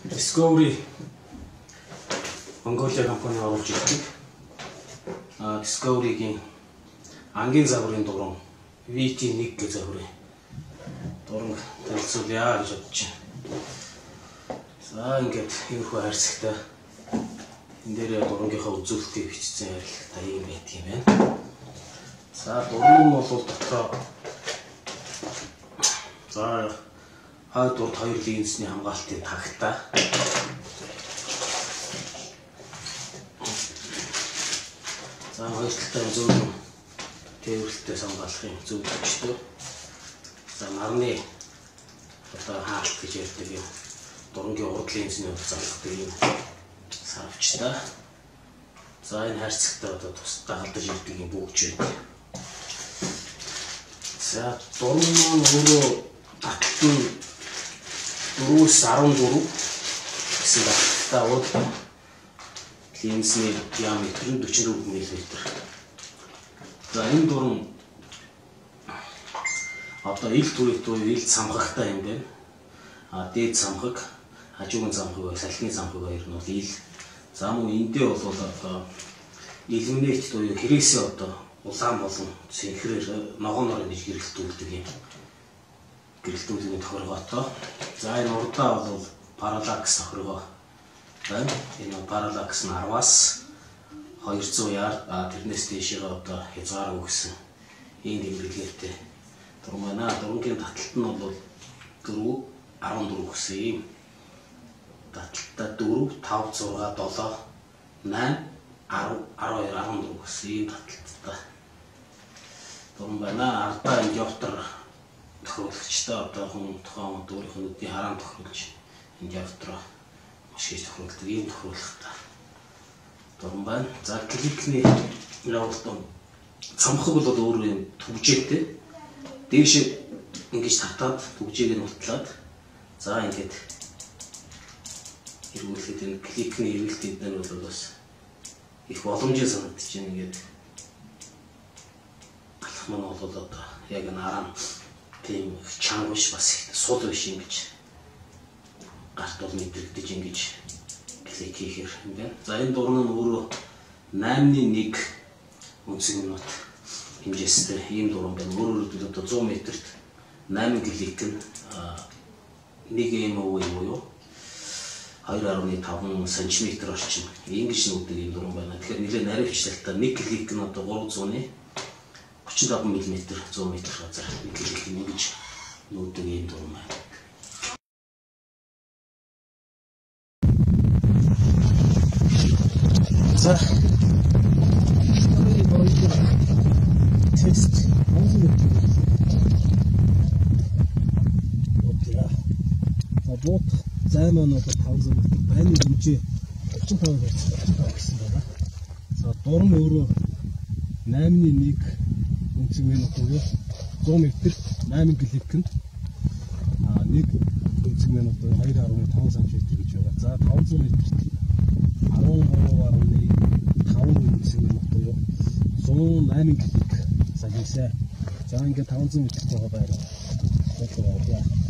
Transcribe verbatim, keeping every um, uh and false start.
Discovery Mongolia компани оруулж ирдэг. А Discovery-гийн ангийн загварын дуран ви ти one гэх загварын дуран танилцуулъя гэж бодож байна. За ингээд иймэрхүү хайрцагтай энэ дээр дурангийнхаа үзүүлэлтийг бичсэн харилцагтай юм байт юм байна. За дуран нь бол дотроо за хаа дурд хоёр линзний хамгаалтын тагтаа за хоёр талтай зүүн тээвэрлэлтэй хамгаалахын зөвлөгчтэй за нарны одоо хаалт гэж ярьдаг юм дурангийн урд линзний зарлахдаг юм сарвчтай за энэ хайрцагтай одоо тусдаа халдаж ирдэг юм бүгж байдаг. За дуран маань өөрөө таталтын дөрвөөс арвандөрв гэсэн баталтай уул линзний диаметр нь forty-four миллиметр. За энэ дуран одоо ил түрээд буюу ил самхагтай юм байна. А дээд самхаг, хажуугийн самхаг, салхины самхаг хоёр нь бол ил. За мөн эндээ бол одоо илминет буюу хэрэгсээ одоо улаан болон цэнхрээр ногооноор ингэж гэрэлтүүлдэг юм. Гэрэлтүүлгийн тохиргоотой. За энэ урдаа бол параллакс тохиргоо байна. Энэ параллакс нь ten-аас two hundred ярд а тэрнээс дээшээ одоо хязгаар өгсөн ийм тэмдэглэлтэй дуран байна. Дурангийн таталт нь бол four fourteen гэсэн ийм таталттай four five six seven nine twelve twelve fourteen гэсэн ийм таталттай дуран байна. Ардаа индиктор тохируулагчтай одоо хүн тухайн өөрийнх нь үдний хараан тохируулж индиктороо маш их тохируулдаг ийм тохируулгатай дуран байна. За кликний явуултан цамхаг бол өөрөө юм түгжээтэй дээш ингэж татаад түгжээг нь ултлаад за ингэж эргүүлэхэд энэ кликний эргэлтүүд нь бол бас их боломжтой санагдаж байна. Ингээд алах маань бол одоо яг наран тийм чангаш бас их сул биш юм гэж гарт бол мэдрэгдэж ингэж клик хийхэр юм байна. За энэ дуран нь өөрөө eight one үнцэг минут хэмжээстэй ийм дуран байна. Өөрөөр хэлбэл одоо one hundred метрт eight клик нь one эм-ов буюу two point five сантиметр орчим ингэж нүүдэг ийм дуран байна. Тэгэхээр нэлээд наривчлалтай one клик нь одоо three forty-five миллиметр one метр газар one клик нь ингэж нүүдэг ийм дуран байна. За тест за бот зай маань одоо five hundred метр байны хэмжээ forty-five гэсэн байна. За дуран өөрөө eight one үнцэг минут буюу one метр eight клик нь а one үнцэг минут two point five сантиметр гэж байгаа. За five hundred метрт twelve five үнцэг минут буюу one oh eight клик загнасаа. За ингээд five hundred метр байгаа байна.